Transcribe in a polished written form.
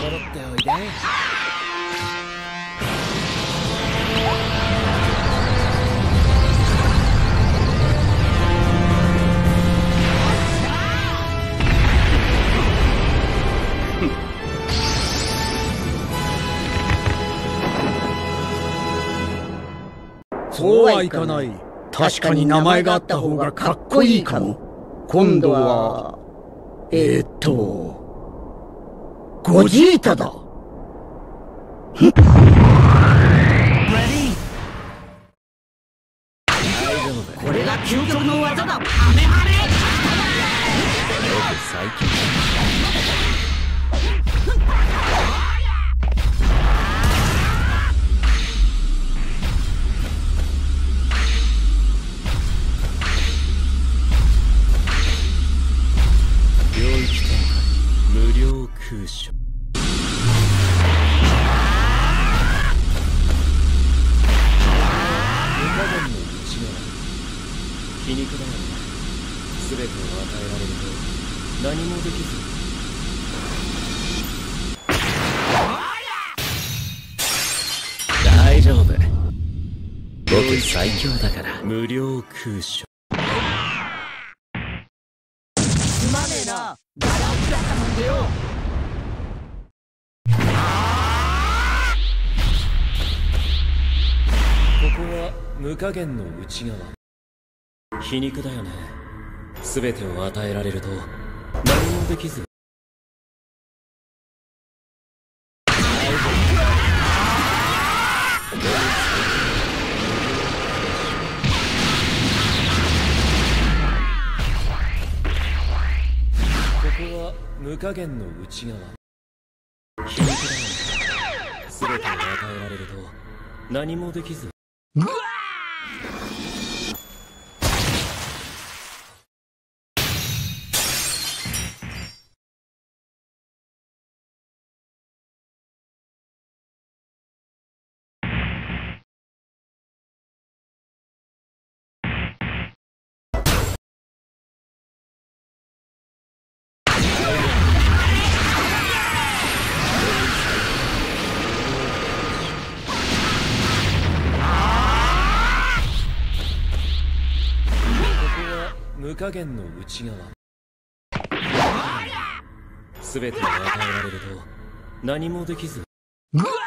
揃っておいで。 そうはいかない。確かに名前があった方がかっこいいかも。今度はゴジータだ。 これが究極の技だ。アメハレ。 最強。領域展開無料空所。無加減の内側皮肉だよね。全てを与えられると何もできず。大丈夫、僕最強だから。無料空所。 すまねえな、ガラ落ちだったもんでよ。 ここは無加減の内側皮肉だよね。全てを与えられると何もできず。ここは無加減の内側皮肉だよね。全てを与えられると何もできず。無加減の内側全てを与えられると何もできず。